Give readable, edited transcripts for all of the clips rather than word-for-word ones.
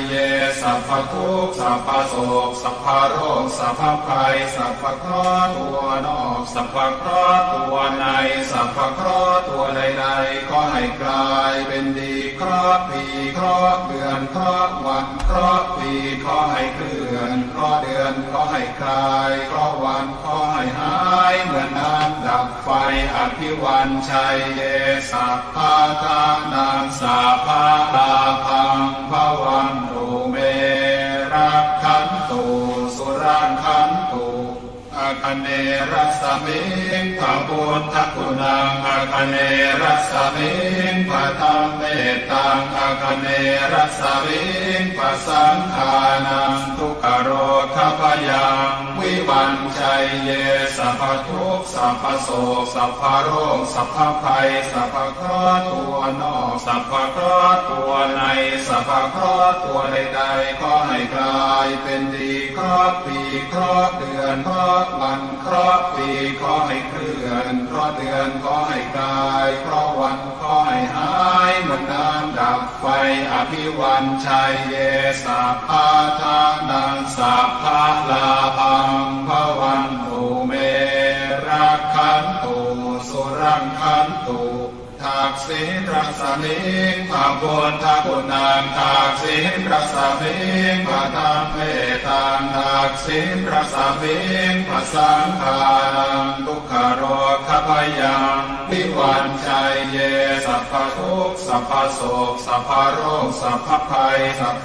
เยสัพพทุกข์สัพพโศกสัพพโรคสัพพภัยสัพพเคราะห์ตัวนอกสัพพเคราะห์ตัวในสัพพเคราะห์ตัวใดๆก็ให้กลายเป็นดีเคราะห์ปีเคราะห์เดือนเคราะห์วันเคราะห์ปีขอให้เคลื่อนเคราะห์เดือนขอให้คลายเคราะห์วันขอให้หายเหมือนน้ำดับไฟอภิวันชัยเยสัพพะทานังสัพพะลาภังภวันตุเมรักขันตุสุรังขันตุอาคเนรัสมิงพระพุทธคุณังอาคเนรัสมิงพระธรรมเมตตังอาคเนรัสมิงพระสังฆานังทุกขโรคพยังวิวันชัยเยสัพพทุกข์สัพพโศกสัพพโรคสัพพภัยสัพพเคราะห์ตัวนอกสัพพเคราะห์ตัวในสัพพเคราะห์ตัวใดๆขอให้กลายเป็นดีเคราะห์ปีเคราะห์เดือนเคราะห์วันเคราะห์ปีขอให้เคลื่อนเคราะห์เดือนขอให้กลายเคราะห์วันขอให้หายเหมือนน้ำดับไฟอภิวันชัยเยสัพพะทานังสัพพะลาภังภวันตุเมรักขันตุสุรังขันตุทักษิณรัศมิงพระพุทธคุณังทักษิณรัศมิงพระธรรมเมตตังทักษิณรัศมิงพระสังฆานังทุกขโรคพยังวิวันชัยเยสัพพทุกข์สัพพโศกสัพพโรคสัพพภัยสัพพ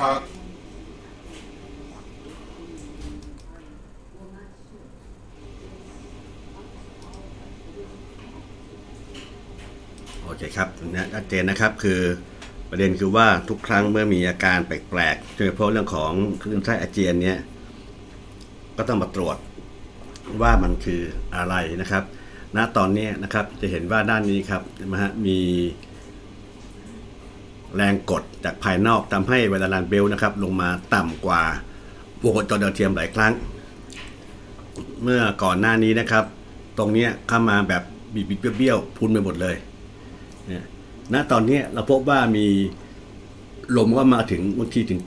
โอเคครับชัดเจนนะครับคือประเด็นคือว่าทุกครั้งเมื่อมีอาการแปลกๆโดยเฉพาะเรื่องของคลื่นไส้อาเจียนเนี่ยก็ต้องมาตรวจว่ามันคืออะไรนะครับณตอนนี้นะครับจะเห็นว่าด้านนี้ครับนะฮะมีแรงกดจากภายนอกทำให้เวลารันเบลนะครับลงมาต่ำกว่าวงจรดาวเทียมหลายครั้งเมื่อก่อนหน้านี้นะครับตรงนี้เข้ามาแบบบิดเบี้ยวพุนไปหมดเลยณตอนนี้เราพบว่ามีลมก็มาถึงบางทีถึง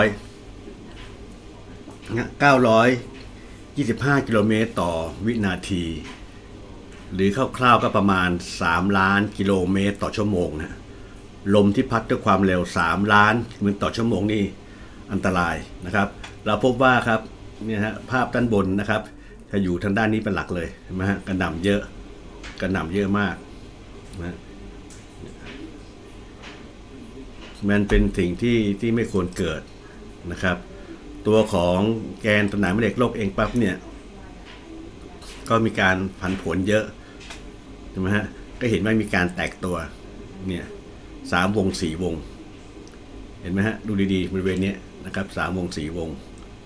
925 กิโลเมตรต่อวินาทีหรือคร่าวๆก็ประมาณ3 ล้านกิโลเมตรต่อชั่วโมงนะลมที่พัดด้วยความเร็ว3 ล้านกิโลเมตรต่อชั่วโมงนี่อันตรายนะครับเราพบว่าครับเนี่ยฮะภาพด้านบนนะครับจะอยู่ทางด้านนี้เป็นหลักเลยเห็นไหมฮะกระหน่ำเยอะมากนะมันเป็นสิ่งที่ไม่ควรเกิดนะครับตัวของแกนสนามแม่เหล็กโลกเองปั๊บเนี่ยก็มีการผันผวนเยอะใช่ไหมฮะก็เห็นว่ามีการแตกตัวเนี่ย3 วง 4 วงเห็นไหมฮะดูดีๆบริเวณนี้นะครับ3 วง 4 วง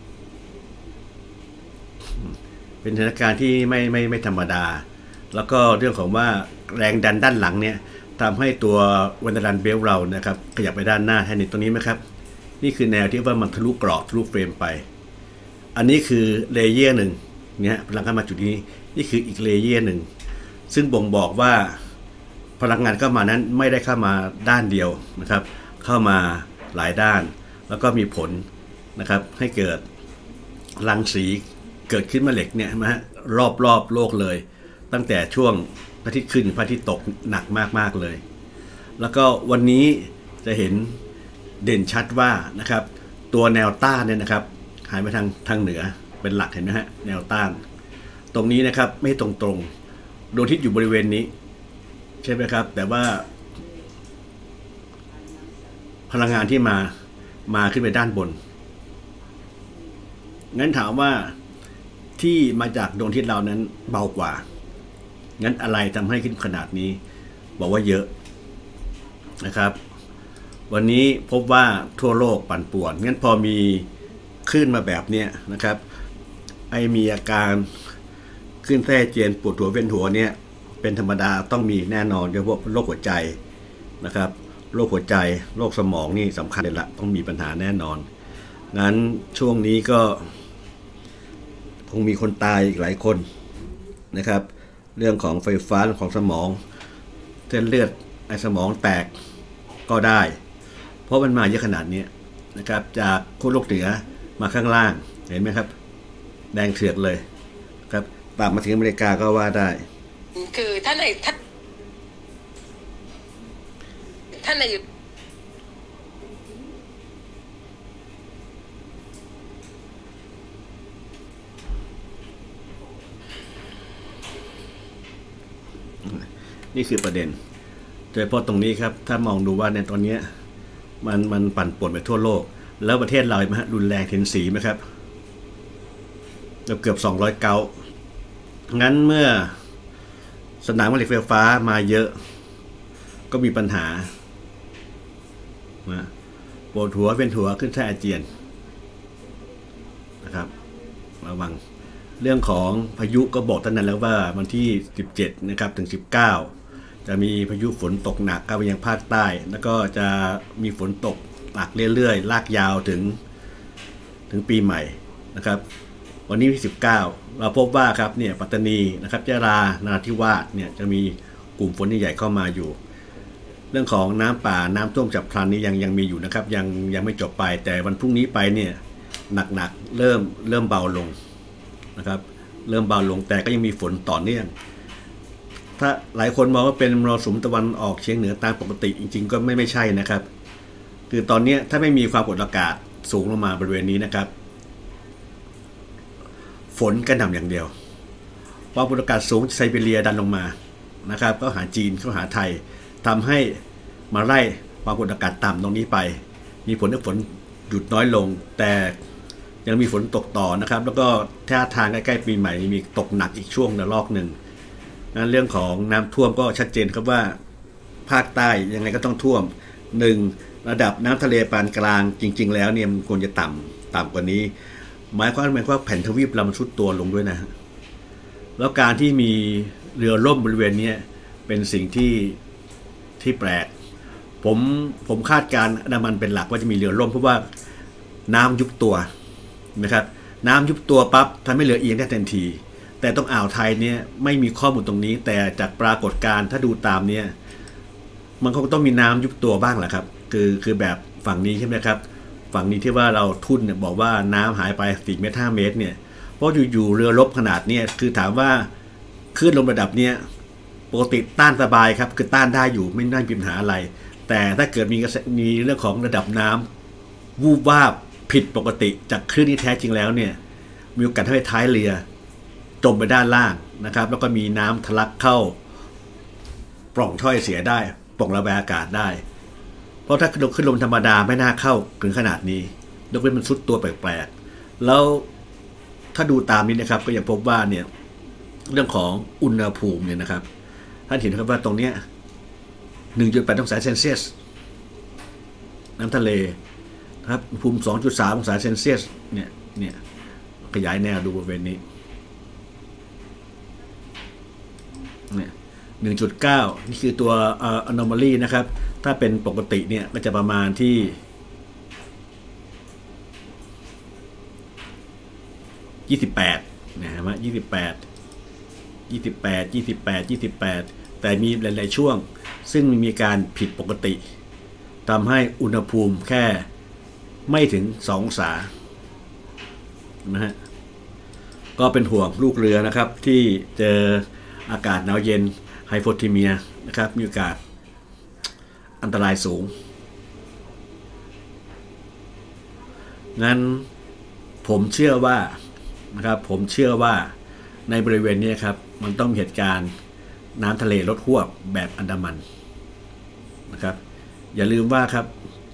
เป็นสถานการณ์ที่ไม่ธรรมดาแล้วก็เรื่องของว่าแรงดันด้านหลังเนี่ยทำให้ตัววันดันเบลเรานะครับขยับไปด้านหน้าแทนนี่ตรงนี้ไหมครับนี่คือแนวที่ว่ามันทะลุกรอบทะลุเฟรมไปอันนี้คือเลเยอร์หนึ่งเนี่ยพลังงานมาจุดนี้นี่คืออีกเลเยอร์หนึ่งซึ่งบ่งบอกว่าพลังงานเข้ามานั้นไม่ได้เข้ามาด้านเดียวนะครับเข้ามาหลายด้านแล้วก็มีผลนะครับให้เกิดรังสีเกิดขึ้นมาเหล็กเนี่ยนะฮะรอบโลกเลยตั้งแต่ช่วงพระอาทิตย์ขึ้นพระอาทิตย์ตกหนักมากเลยแล้วก็วันนี้จะเห็นเด่นชัดว่านะครับตัวแนวต้านเนี่ยนะครับหายไปทางเหนือเป็นหลักเห็นไหมฮะแนวต้านตรงนี้นะครับไม่ตรงดวงอาทิตย์อยู่บริเวณนี้ใช่ไหมครับแต่ว่าพลังงานที่มาขึ้นไปด้านบนงั้นถามว่าที่มาจากดวงอาทิตย์เรานั้นเบากว่างั้นอะไรทำให้ขึ้นขนาดนี้บอกว่าเยอะนะครับวันนี้พบว่าทั่วโลกปั่นป่วนงั้นพอมีคลื่นมาแบบนี้นะครับมีอาการคลื่นไส้อาเจียนปวดหัวเวียนหัวเนี่ยเป็นธรรมดาต้องมีแน่นอนโดยเฉพาะโรคหัวใจนะครับโรคหัวใจโรคสมองนี่สำคัญเลยละต้องมีปัญหาแน่นอนงั้นช่วงนี้ก็คงมีคนตายอีกหลายคนนะครับเรื่องของไฟฟ้าเรื่องของสมองเส้นเลือดในสมองแตกก็ได้เพราะมันมาเยอะขนาดนี้นะครับจากขั้วโลกเหนือมาข้างล่างเห็นไหมครับแดงเถือกเลยครับตามมาถึงอเมริกาก็ว่าได้คือท่านนายนี่คือประเด็นโดยเฉพาะตรงนี้ครับถ้ามองดูว่าในตอนนี้มันปั่นป่วนไปทั่วโลกแล้วประเทศเราไหมฮะรุนแรงเห็นสีไหมครับเกือบ200เกางั้นเมื่อสนามผลิตไฟฟ้ามาเยอะก็มีปัญหาปวดหัวเป็นหัวขึ้นไส้อาเจียนนะครับระวังเรื่องของพายุก็บอกตั้งนานแล้วว่าวันที่17นะครับถึง19จะมีพายุฝนตกหนักเข้าไปยังภาคใต้แล้วก็จะมีฝนตกหนักเรื่อยๆลากยาวถึงปีใหม่นะครับวันนี้ที่19เราพบว่าครับเนี่ยปัตตานีนะครับยะลานราธิวาสเนี่ยจะมีกลุ่มฝนใหญ่ๆเข้ามาอยู่เรื่องของน้ำป่าน้ำท่วมฉับพลันนี้ยังมีอยู่นะครับยังไม่จบไปแต่วันพรุ่งนี้ไปเนี่ยหนักๆเริ่มเบาลงนะครับเริ่มเบาลงแต่ก็ยังมีฝนต่อเนื่องถ้าหลายคนมองว่าเป็นมรสุมตะวันออกเฉียงเหนือตามปกติจริงๆก็ไม่ใช่นะครับคือตอนนี้ถ้าไม่มีความกดอากาศสูงลงมาบริเวณนี้นะครับฝนกระหน่ำอย่างเดียวความกดอากาศสูงไซบีเรียดันลงมานะครับก็หาจีนเข้าหาไทยทำให้มาไล่ความกดอากาศต่ำตรงนี้ไปมีผลให้ฝนหยุดน้อยลงแต่ยังมีฝนตกต่อนะครับแล้วก็ท่าทางใกล้ๆปีใหม่มีตกหนักอีกช่วงระลอกหนึ่งงั้นเรื่องของน้ำท่วมก็ชัดเจนครับว่าภาคใต้ยังไงก็ต้องท่วม1ระดับน้ำทะเลปานกลางจริงๆแล้วเนี่ยมันควรจะต่ำกว่านี้หมายความว่าแผ่นทวีปเรามันทรุดตัวลงด้วยนะแล้วการที่มีเรือล่มบริเวณนี้เป็นสิ่งที่แปลกผมคาดการณ์อันดามันเป็นหลักว่าจะมีเรือล่มเพราะว่าน้ำยุบตัวนะครับน้ำยุบตัวปั๊บทำให้เรือเอียงได้ทันทีแต่ต้องอ่าวไทยเนี่ยไม่มีข้อมูลตรงนี้แต่จากปรากฏการณ์ถ้าดูตามเนี่ยมันคงต้องมีน้ำยุบตัวบ้างแหละครับคือแบบฝั่งนี้ใช่ไหมครับฝั่งนี้ที่ว่าเราทุ่นเนี่ยบอกว่าน้ำหายไป4 เมตร 5 เมตรเนี่ยเพราะอยู่เรือรบขนาดเนี่ยคือถามว่าคลื่นลมระดับเนี่ยปกติต้านสบายครับคือต้านได้อยู่ไม่น่ามีปัญหาอะไรแต่ถ้าเกิดมีเรื่องของระดับน้ำวูบวาบผิดปกติจากคลื่นที่แท้จริงแล้วเนี่ยมีโอกาสทำให้ท้ายเรือจมไปด้านล่างนะครับแล้วก็มีน้ำทะลักเข้าปล่องถ้อยเสียได้ปล่องระบายอากาศได้เพราะถ้าขึ้นลมธรรมดาไม่น่าเข้าถึงขนาดนี้ยกเว้นมันซุดตัวแปลกๆแล้วถ้าดูตามนี้นะครับก็ยังพบว่าเนี่ยเรื่องของอุณหภูมิเนี่ยนะครับท่านเห็นครับว่าตรงเนี้ย 1.8 องศาเซนเซียสน้ำทะเลครับอุณหภูมิ 2.3 องศาเซนเซียสเนี่ยขยายแนวดูบริเวณนี้เนี่ย 1.9 นี่คือตัว anomaly นะครับถ้าเป็นปกติเนี่ยก็จะประมาณที่28นะฮะ28 แต่มีหลายๆช่วงซึ่งมีการผิดปกติทำให้อุณหภูมิแค่ไม่ถึง2 องศานะฮะก็เป็นห่วงลูกเรือนะครับที่เจออากาศหนาวเย็นไฮโปเทเมียนะครับมีโอกาสอันตรายสูงงั้นผมเชื่อว่าในบริเวณนี้ครับมันต้องมีเหตุการณ์น้ำทะเลลดหวบแบบอันดามันนะครับอย่าลืมว่าครับ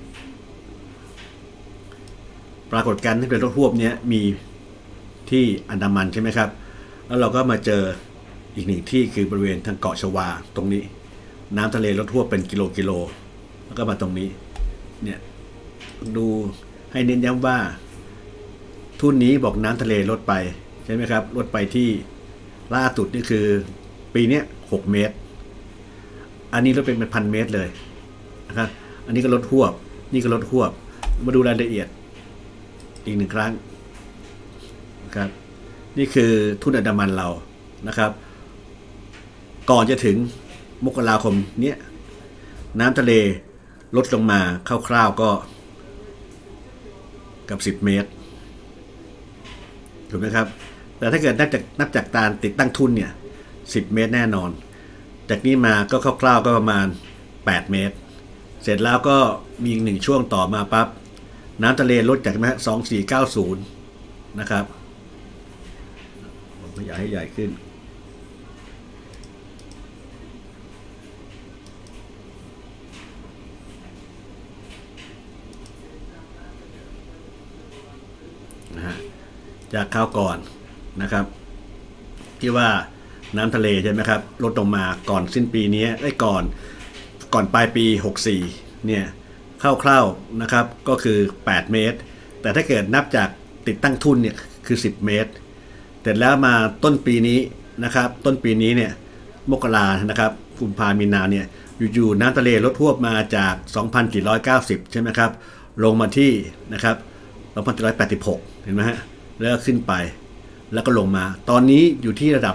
ปรากฏการณ์ที่เป็นลดหวบนี้มีที่อันดามันใช่ไหมครับแล้วเราก็มาเจออีกหนึ่งที่คือบริเวณทางเกาะชวาตรงนี้น้ำทะเลลดหวบเป็นกิโลแล้วก็มาตรงนี้เนี่ยดูให้เน้นย้ำว่าทุ่นนี้บอกน้ำทะเลลดไปใช่ไหมครับลดไปที่ล่าสุดนี่คือปีนี้6 เมตรอันนี้ลดเป็น1,000 เมตรเลยนะครับอันนี้ก็ลดหวบนี่ก็ลดหวบมาดูรายละเอียดอีก1 ครั้งนะครับนี่คือทุ่นอันดามันเรานะครับก่อนจะถึงมกราคมเนี้ยน้ำทะเลลดลงมาคร่าวๆก็กับ10เมตรถูกไหมครับแต่ถ้าเกิดนับจากการติดตั้งทุ่นเนี่ย10เมตรแน่นอนจากนี้มาก็คร่าวๆก็ประมาณ8เมตรเสร็จแล้วก็มีอีก1ช่วงต่อมาปั๊บน้ำทะเลลดจาก2490นะครับผมขยายให้ใหญ่ขึ้นนะฮะจากคราวก่อนนะครับที่ว่าน้ำทะเลใช่ไหมครับลดลงมาก่อนสิ้นปีนี้ก่อนปลายปี64เนี่ยคร่าวๆนะครับก็คือ8เมตรแต่ถ้าเกิดนับจากติดตั้งทุ่นเนี่ยคือ10เมตรเสร็จแล้วมาต้นปีนี้นะครับต้นปีนี้เนี่ยมกรานะครับกุมภามีนาเนี่ยอยู่ๆน้ำทะเลลดหวบมาจาก 2,490 ใช่ไหมครับลงมาที่นะครับ 2,486 เห็นไหมฮะแล้วก็ขึ้นไปแล้วก็ลงมาตอนนี้อยู่ที่ระดับ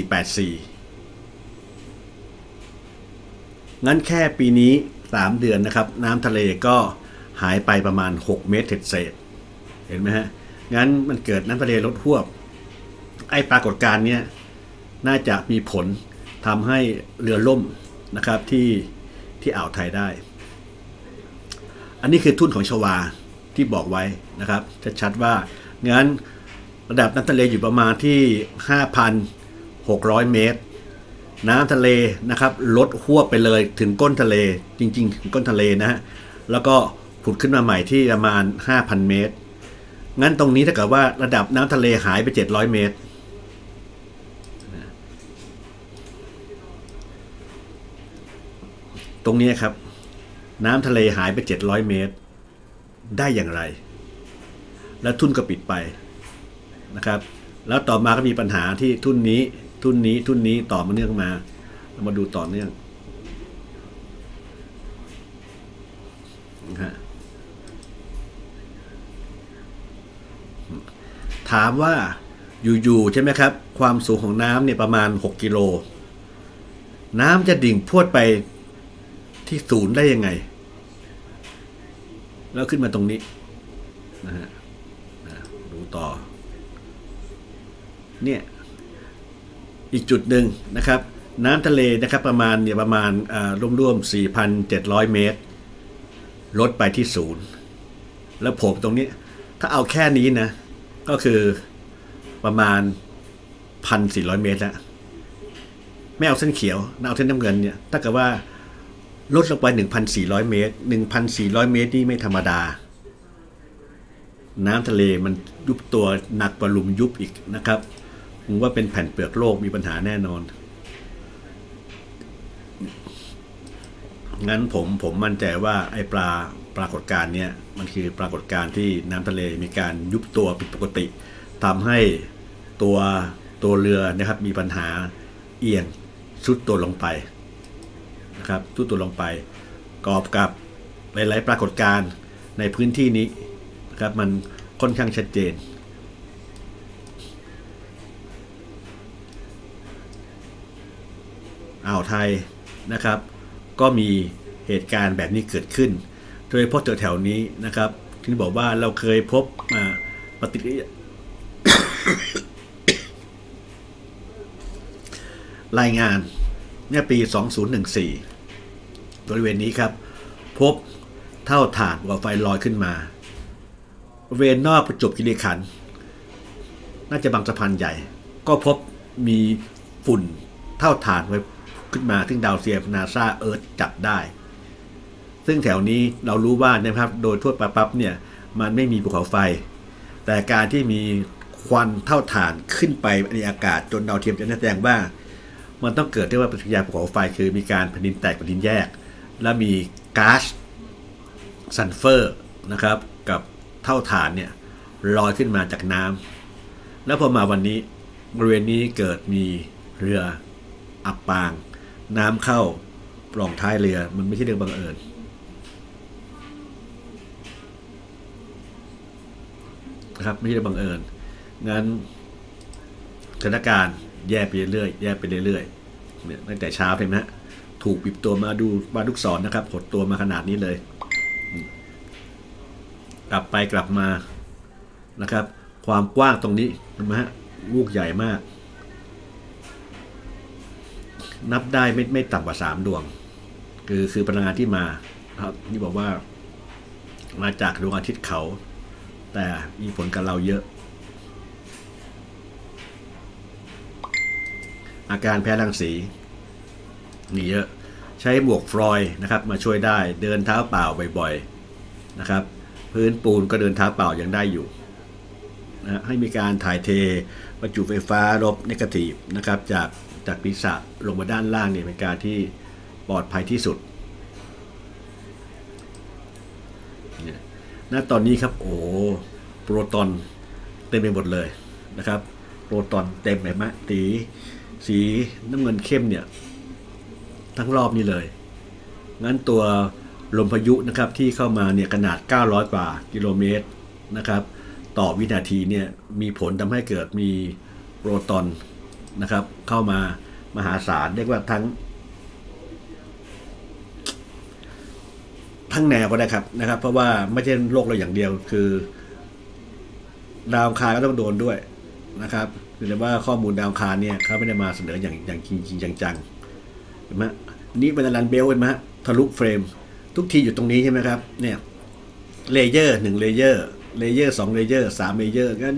2484 งั้นแค่ปีนี้3เดือนนะครับน้ำทะเลก็หายไปประมาณ6เมตรเศษเห็นไหมฮะงั้นมันเกิดน้ำทะเลลดหวบไอ้ปรากฏการณ์เนี้ยน่าจะมีผลทำให้เรือล่มนะครับที่อ่าวไทยได้อันนี้คือทุ่นของชวาที่บอกไว้นะครับชัดๆว่างั้นระดับน้ำทะเลอยู่ประมาณที่ 5,600 เมตรน้ำทะเลนะครับลดหวบไปเลยถึงก้นทะเลจริงๆถึงก้นทะเลนะฮะแล้วก็ผุดขึ้นมาใหม่ที่ประมาณ 5,000 เมตรงั้นตรงนี้ถ้าเกิดว่าระดับน้ำทะเลหายไป700 เมตรตรงนี้ครับน้ำทะเลหายไป700 เมตรได้อย่างไรแล้วทุ่นก็ปิดไปนะครับแล้วต่อมาก็มีปัญหาที่ทุ่นนี้ต่อมาเนื่องมาเรามาดูต่อเนื่องนะฮะถามว่าอยู่ๆใช่ไหมครับความสูงของน้ำเนี่ยประมาณ6กิโลน้ำจะดิ่งพรวดไปที่ศูนย์ได้ยังไงแล้วขึ้นมาตรงนี้นะฮะดูต่อเนี่ยอีกจุดหนึ่งนะครับน้ำทะเลนะครับประมาณร่วม 4,700 เมตรลดไปที่ศูนย์แล้วผมตรงนี้ถ้าเอาแค่นี้นะก็คือประมาณ 1,400 เมตรแล้วไม่เอาเส้นเขียวเอาเส้นน้ำเงินเนี่ยถ้าเกิดว่าลดลงไป 1,400 เมตร 1,400 เมตรนี่ไม่ธรรมดาน้ำทะเลมันยุบตัวหนักกว่าหลุมยุบอีกนะครับผมว่าเป็นแผ่นเปลือกโลกมีปัญหาแน่นอนงั้นผมมั่นใจว่าไอ้ปรากฏการณ์เนี้ยมันคือปรากฏการณ์ที่น้ำทะเลมีการยุบตัวผิดปกติทำให้ตัวเรือนะครับมีปัญหาเอียงซุดตัวลงไปนะครับซุดตัวลงไปกอบกับหลายๆปรากฏการณ์ในพื้นที่นี้นะครับมันค่อนข้างชัดเจนอ่าวไทยนะครับก็มีเหตุการณ์แบบนี้เกิดขึ้นโดยเฉพาะแถวๆนี้นะครับที่บอกว่าเราเคยพบปฏิกิริยารายงานเนี่ยปี 2014 บริเวณนี้ครับพบเท่าฐานหัวไฟลอยขึ้นมาบริเวณนอกประจวบคีรีขันธ์น่าจะบางสะพานใหญ่ก็พบมีฝุ่นเท่าฐานไว้ขึ้นมาซึ่งดาวเทียมนาซาเอิร์ธจับได้ซึ่งแถวนี้เรารู้ว่านะครับโดยทั่วไปปั๊บเนี่ยมันไม่มีภูเขาไฟแต่การที่มีควันเท่าฐานขึ้นไปในอากาศจนดาวเทียมจะแสดงว่ามันต้องเกิดที่ว่าปฏิกิริยาภูเขาไฟคือมีการแผ่นดินแตกแผ่นดินแยกและมีก๊าซซัลเฟอร์นะครับกับเท่าฐานเนี่ยลอยขึ้นมาจากน้ำแล้วพอมาวันนี้บริเวณนี้เกิดมีเรืออับปางน้ำเข้าปล่องท้ายเรือมันไม่ใช่เรื่องบังเอิญนะครับไม่ใช่เรื่องบังเอิญงั้นสถานการณ์แย่ไปเรื่อยๆเนี่ยตั้งแต่เช้าเห็นไหมฮะถูกบีบตัวมาดูมาลูกศรนะครับหดตัวมาขนาดนี้เลยกลับไปกลับมานะครับความกว้างตรงนี้เห็นไหมฮะลูกใหญ่มากนับได้ไม่ต่ำกว่า3 ดวงคือพลังงานที่มาครับนี่บอกว่ามาจากดวงอาทิตย์เขาแต่มีผลกับเราเยอะอาการแพ้รังสีนี่เยอะใช้หมวกฟลอยด์นะครับมาช่วยได้เดินเท้าเปล่าบ่อยๆนะครับพื้นปูนก็เดินเท้าเปล่ายังได้อยู่นะให้มีการถ่ายเทประจุไฟฟ้าลบเนกาทีฟนะครับจากศีรษะลงมาด้านล่างเนี่ยเป็นการที่ปลอดภัยที่สุดณตอนนี้ครับโอ้โปรตอนเต็มไปหมดเลยนะครับโปรตอนเต็มแบบมะสีน้ำเงินเข้มเนี่ยทั้งรอบนี้เลยงั้นตัวลมพายุนะครับที่เข้ามาเนี่ยขนาด900 กว่ากิโลเมตรนะครับต่อวินาทีเนี่ยมีผลทำให้เกิดมีโปรตอนนะครับเข้ามามหาศาลเรียกว่าทั้งแนวก็ได้ครับนะครับเพราะว่าไม่ใช่โลกเราอย่างเดียวคือดาวอังคารก็ต้องโดนด้วยนะครับคือว่าข้อมูลดาวอังคารเนี่ยเขาไม่ได้มาเสนออย่างจริงจังเห็นไหมนี่เป็นรันเบลเห็นไหมทะลุเฟรมทุกทีอยู่ตรงนี้ใช่ไหมครับเนี่ยเลเยอร์1 เลเยอร์2 เลเยอร์3 เลเยอร์งั้น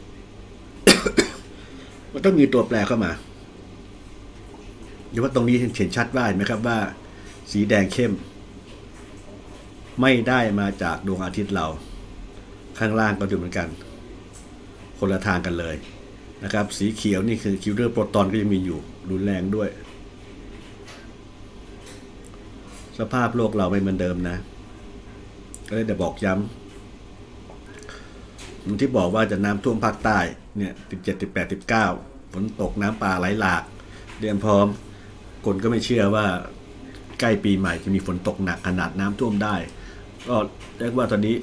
มันต้องมีตัวแปรเข้ามาเดี๋ยวว่าตรงนี้เห็นชัดว่าเห็นไหมครับว่าสีแดงเข้มไม่ได้มาจากดวงอาทิตย์เราข้างล่างก็ดูเหมือนกันคนละทางกันเลยนะครับสีเขียวนี่คือคิวเดอร์โปรตอนก็ยังมีอยู่รุนแรงด้วยสภาพโลกเราไม่เหมือนเดิมนะก็เลยแต่บอกย้ำที่บอกว่าจะน้ำท่วมภาคใต้เนี่ย17 18 19ฝนตกน้ำป่าไหลหลากเตรียมพร้อมคนก็ไม่เชื่อว่าใกล้ปีใหม่จะมีฝนตกหนักขนาดน้ำท่วมได้ก็เรียกว่าตอนนี้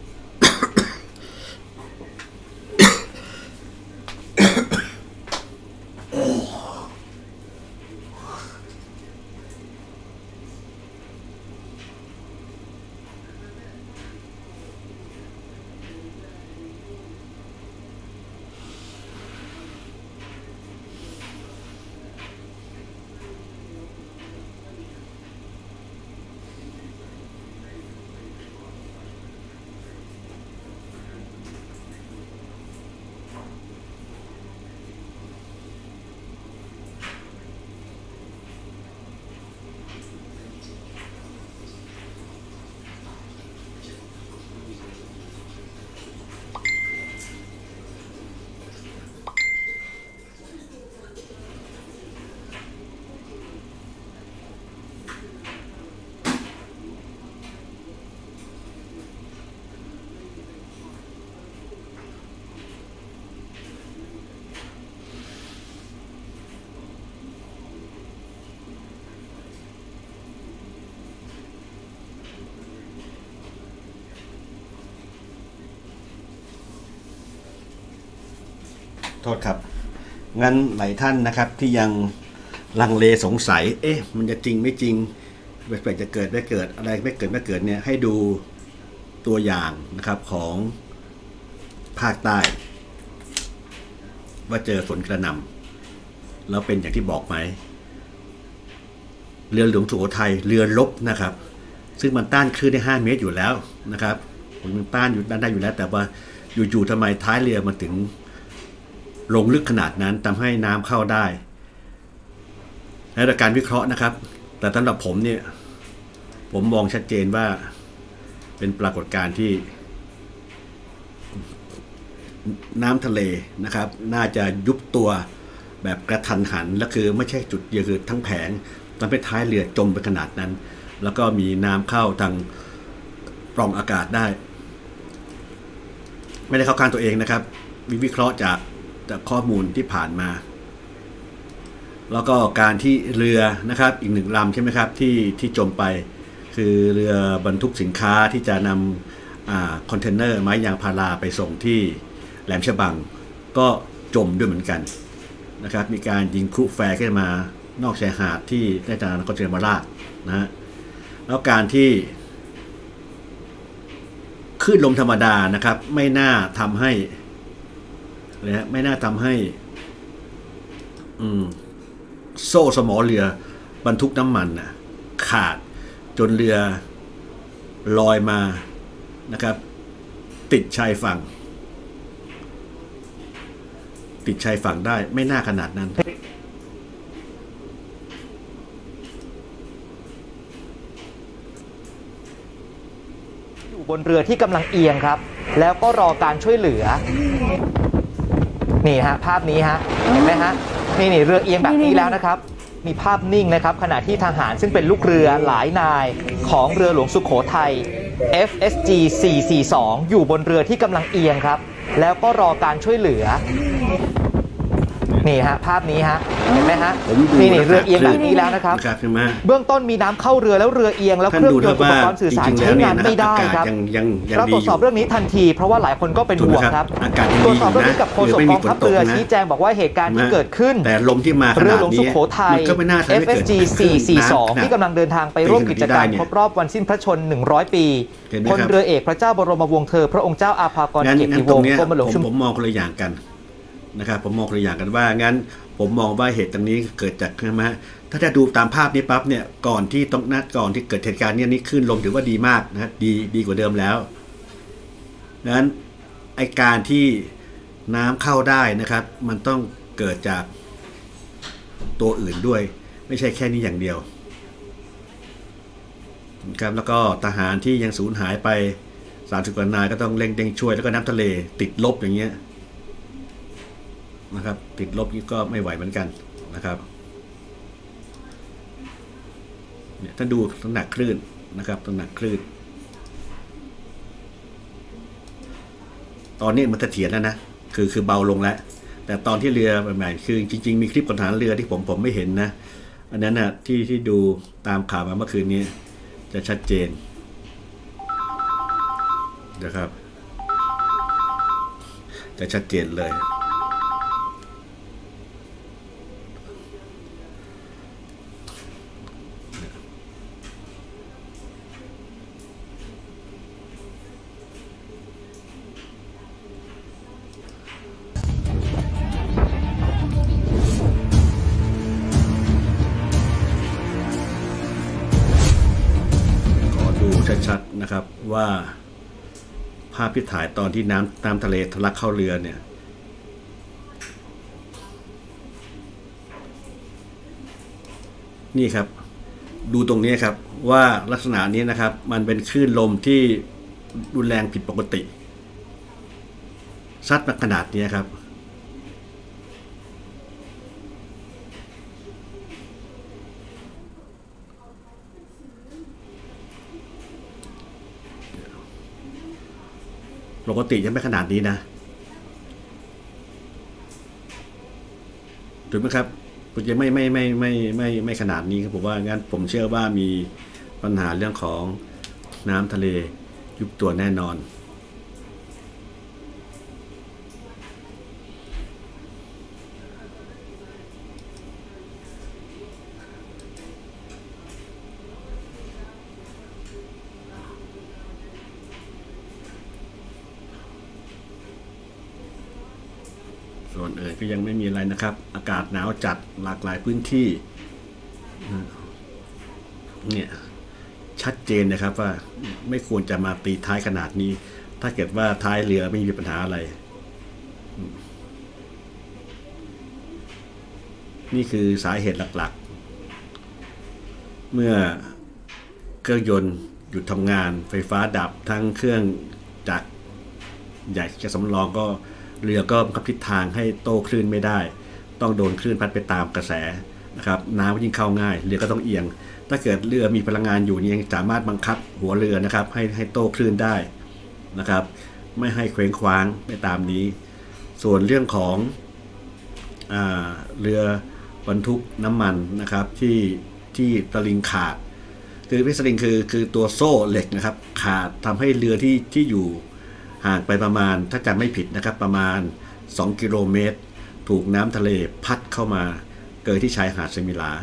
โทษครับงั้นหลายท่านนะครับที่ยังลังเลสงสัยมันจะจริงไม่จริงจะเกิดไม่เกิดอะไรไม่เกิดเนี่ยให้ดูตัวอย่างนะครับของภาคใต้ว่าเจอฝนกระหน่ำแล้วเป็นอย่างที่บอกไหมเรือหลวงสุโขทัยเรือรบนะครับซึ่งมันต้านคลื่นได้5 เมตรอยู่แล้วนะครับมันต้านอยู่ด้านได้อยู่แล้วแต่ว่าอยู่ๆทำไมท้ายเรือมันถึงลงลึกขนาดนั้นทำให้น้ำเข้าได้และการวิเคราะห์นะครับแต่สำหรับผมเนี่ยผมมองชัดเจนว่าเป็นปรากฏการณ์ที่น้ำทะเลนะครับน่าจะยุบตัวแบบกระทันหันและคือไม่ใช่จุดเดียวคือทั้งแผงทำให้ท้ายเรือจมไปขนาดนั้นแล้วก็มีน้ำเข้าทางปล่องอากาศได้ไม่ได้เข้าข้างตัวเองนะครับวิเคราะห์จากข้อมูลที่ผ่านมาแล้วก็การที่เรือนะครับอีก1 ลำใช่ไหมครับที่จมไปคือเรือบรรทุกสินค้าที่จะนำคอนเทนเนอร์ไม้ยางพาราไปส่งที่แหลมฉบังก็จมด้วยเหมือนกันนะครับมีการยิงครุแฟร์ขึ้นมานอกชายหาดที่ได้จากนครศรีธรรมราชนะฮะแล้วการที่คลื่นลมธรรมดานะครับไม่น่าทำให้นะไม่น่าทำให้โซ่สมอเรือบรรทุกน้ำมันนะขาดจนเรือลอยมานะครับติดชายฝั่งได้ไม่น่าขนาดนั้นอยู่บนเรือที่กำลังเอียงครับแล้วก็รอการช่วยเหลือนี่ฮะภาพนี้ฮะเห็นไหมฮะนี่เรือเอียงแบบนี้แล้วนะครับมีภาพนิ่งนะครับขณะที่ทหารซึ่งเป็นลูกเรือหลายนายของเรือหลวงสุโขทัย FSG 442อยู่บนเรือที่กำลังเอียงครับแล้วก็รอการช่วยเหลือนี่ฮะภาพนี้ฮะเห็นไหมฮะนี่เรือเอียงแบบนี้แล้วนะครับเบื้องต้นมีน้ำเข้าเรือแล้วเรือเอียงแล้วเครื่องยนต์อุปกรณ์สื่อสารใช้งานไม่ได้ครับเราตรวจสอบเรื่องนี้ทันทีเพราะว่าหลายคนก็เป็นห่วงครับตรวจสอบเรื่องนี้กับโฆษกกองทัพเรือชี้แจงบอกว่าเหตุการณ์ที่เกิดขึ้นแต่ลมที่มาเรือหลวงสุโขทัย FSG 442ที่กำลังเดินทางไปร่วมกิจกรรมครบรอบวันสิ้นพระชนม์100 ปีพลเรือเอกพระเจ้าบรมวงศ์เธอพระองค์เจ้าอาภากรเกียรติวงศ์กรมหลวงชุมพรผมมองคนละอย่างกันนะครับผมมองคนละอย่างกันว่างั้นผมมองว่าเหตุตรงนี้เกิดจากใช่ไหมถ้าจะดูตามภาพนี้ปั๊บเนี่ยก่อนที่เกิดเหตุการณ์นี้ขึ้นลมถือว่าดีมากนะดีกว่าเดิมแล้วงั้นไอการที่น้ำเข้าได้นะครับมันต้องเกิดจากตัวอื่นด้วยไม่ใช่แค่นี้อย่างเดียวครับแล้วก็ทหารที่ยังสูญหายไป30 กว่านายก็ต้องเร่งช่วยแล้วก็น้ำทะเลติดลบอย่างเงี้ยนะครับติดลบนี่ก็ไม่ไหวเหมือนกันนะครับเนี่ยถ้าดูน้ำหนักคลื่นนะครับน้ำหนักคลื่นตอนนี้มันเสถียรแล้วนะคือเบาลงแล้วแต่ตอนที่เรือใหม่ๆคือจริงๆมีคลิปของทหารเรือที่ผมไม่เห็นนะอันนั้นนะที่ดูตามข่าวมาเมื่อคืนนี้จะชัดเจนนะครับจะชัดเจนเลยชัดๆนะครับว่าภาพที่ถ่ายตอนที่น้ำทะเลทะลักเข้าเรือเนี่ยนี่ครับดูตรงนี้ครับว่าลักษณะนี้นะครับมันเป็นคลื่นลมที่รุนแรงผิดปกติซัดมาขนาดนี้ครับปกติยังไม่ขนาดนี้นะถูกไหมครับยังไม่ขนาดนี้ครับผมว่างั้นผมเชื่อว่ามีปัญหาเรื่องของน้ำทะเลยุบตัวแน่นอนส่วนอื่นก็ยังไม่มีอะไรนะครับอากาศหนาวจัดหลากหลายพื้นที่เนี่ยชัดเจนนะครับว่าไม่ควรจะมาตีท้ายขนาดนี้ถ้าเกิดว่าท้ายเรือไม่มีปัญหาอะไรนี่คือสาเหตุหลักๆเมื่อเครื่องยนต์หยุดทำงานไฟฟ้าดับทั้งเครื่องจักรใหญ่จะสำรองก็เรือก็บังคับทิศทางให้โต้คลื่นไม่ได้ต้องโดนคลื่นพัดไปตามกระแสนะครับน้ำยิ่งเข้าง่ายเรือก็ต้องเอียงถ้าเกิดเรือมีพลังงานอยู่นี่ยังสามารถบังคับหัวเรือนะครับให้โต้คลื่นได้นะครับไม่ให้เคว้งคว้างไปตามนี้ส่วนเรื่องของเรือบรรทุกน้ำมันนะครับที่สลิงขาดคือสลิงคือตัวโซ่เหล็กนะครับขาดทำให้เรือที่อยู่ห่างไปประมาณถ้าจำไม่ผิดนะครับประมาณ2 กิโลเมตรถูกน้ำทะเลพัดเข้ามาเกิดที่ชายหาดเซมิลา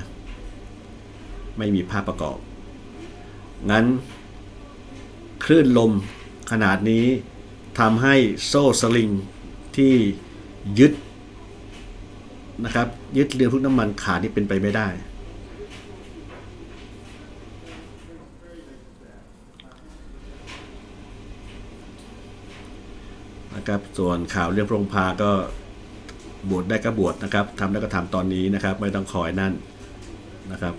ไม่มีภาพประกอบงั้นคลื่นลมขนาดนี้ทำให้โซ่สลิงที่ยึดนะครับยึดเรือบรรทุกน้ำมันขาดนี่เป็นไปไม่ได้นะครับส่วนข่าวเรื่องพระองค์พาก็บวชได้ก็บวชนะครับทำได้ก็ทำตอนนี้นะครับไม่ต้องคอยนั่นนะครับ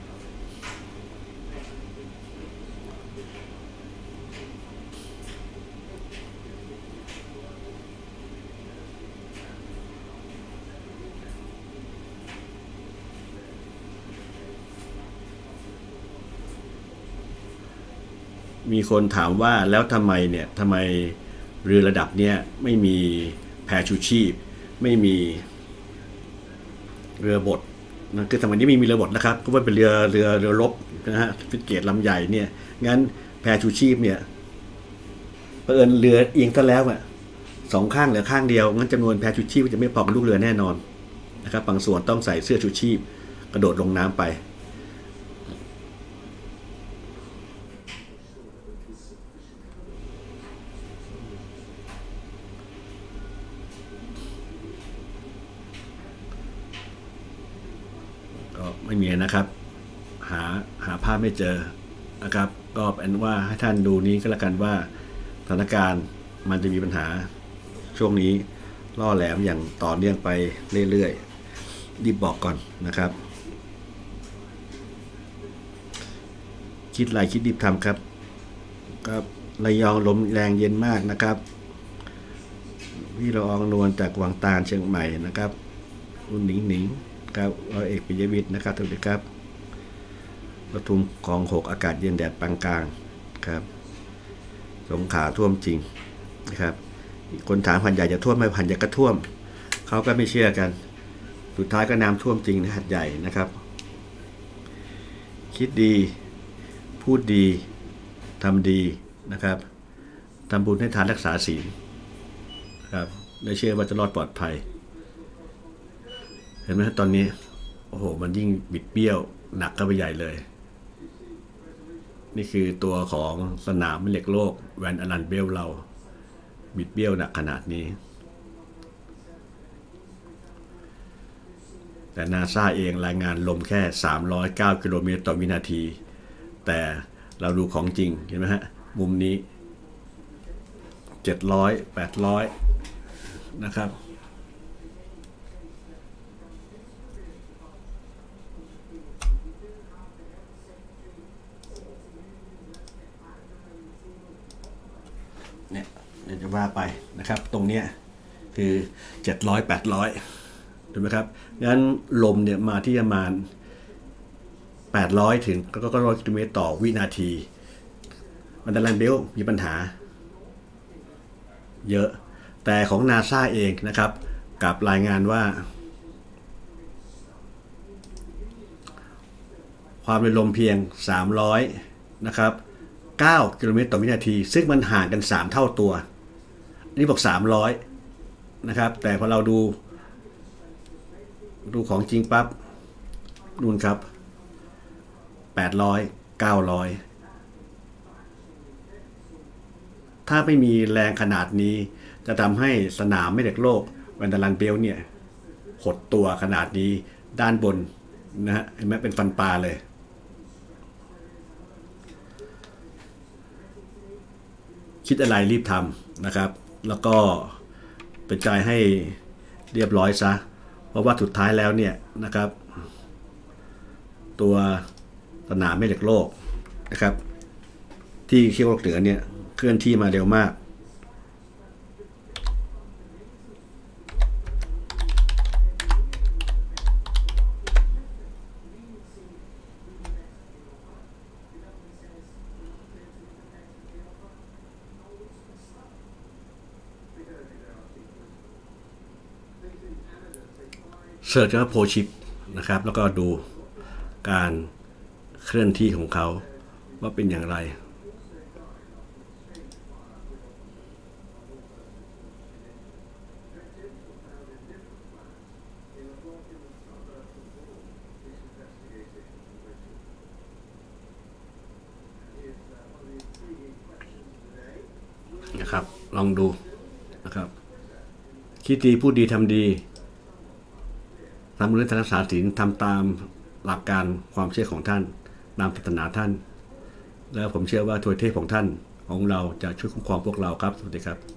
มีคนถามว่าแล้วทำไมเรือระดับเนี้ยไม่มีแพชูชีพไม่มีเรือบดนะคือสมัยนี้ไม่มีเรือบดนะครับก็ว่าเป็นเรือรบนะฮะฟิเกตลำใหญ่เนี่ยงั้นแพชูชีพเนี่ยเผอิญเรือเอียงซะแล้วอ่ะสองข้างเหลือข้างเดียวงั้นจำนวนแพชูชีพจะไม่พอกับลูกเรือแน่นอนนะครับบางส่วนต้องใส่เสื้อชูชีพกระโดดลงน้ำไปไม่มีนะครับหาภาพไม่เจอนะครับก็เป็นว่าให้ท่านดูนี้ก็แล้วกันว่าสถานการณ์มันจะมีปัญหาช่วงนี้ล่อแหลมอย่างต่อเนื่องไปเรื่อยๆรีบบอกก่อนนะครับคิดไรคิดรีบทำครับครับระยองลมแรงเย็นมากนะครับพี่ละอองนวลจากวังตาลเชียงใหม่นะครับคุณหนิงครับร้อยเอกปิยวิทย์นะครับทุกท่านครับปทุมคลอง6อากาศเย็นแดดปานกลางครับสงขลาท่วมจริงนะครับคนถามหัดใหญ่จะท่วมไหมหัดใหญ่ก็ท่วมเขาก็ไม่เชื่อกันสุดท้ายก็น้ำท่วมจริงนะหัดใหญ่นะครับคิดดีพูดดีทำดีนะครับทำบุญให้ทานรักษาศีลครับและเชื่อว่าจะรอดปลอดภัยเห็นไหมตอนนี้โอ้โหมันยิ่งบิดเบี้ยวหนักเข้าไปใหญ่เลยนี่คือตัวของสนามแม่เหล็กโลกแวนอลันเบลเราบิดเบี้ยวหนักขนาดนี้แต่นาซาเองรายงานลมแค่309กิโลเมตรต่อวินาทีแต่เราดูของจริงเห็นไหมฮะมุมนี้700 800นะครับเนี่ยจะว่าไปนะครับตรงเนี้ยคือ700 800ถูกไหมครับงั้นลมเนี่ยมาที่ประมาณ800ถึงก็100 กิโลเมตรต่อวินาทีวันดันเบลมีปัญหาเยอะแต่ของ NASA เองนะครับกับรายงานว่าความเร็วลมเพียง300นะครับ9 กิโลเมตรต่อวินาทีซึ่งมันห่างกัน3เท่าตัวนี่บอก300นะครับแต่พอเราดูของจริงปั๊บนู่นครับ800 900ถ้าไม่มีแรงขนาดนี้จะทำให้สนามแม่เหล็กโลกแวนเดอรันเบลเนี่ยหดตัวขนาดนี้ด้านบนนะฮะเห็นไหมเป็นฟันปลาเลยคิดอะไรรีบทำนะครับแล้วก็เป็นใจให้เรียบร้อยซะเพราะว่าสุดท้ายแล้วเนี่ยนะครับตัวสนามแม่เหล็กโลกนะครับที่เขี้ยวโลกเหนือเนี่ยเคลื่อนที่มาเร็วมากเสิร์ชว่าโพชิปนะครับแล้วก็ดูการเคลื่อนที่ของเขาว่าเป็นอย่างไร 1 ลองดูนะครับคิดดีพูดดีทำดีทำเรื่องรักษาศีลทำตามหลักการความเชื่อของท่านตามศาสนาท่านแล้วผมเชื่อว่าทวยเทพของท่านของเราจะช่วยคุ้มครองพวกเราครับสวัสดีครับ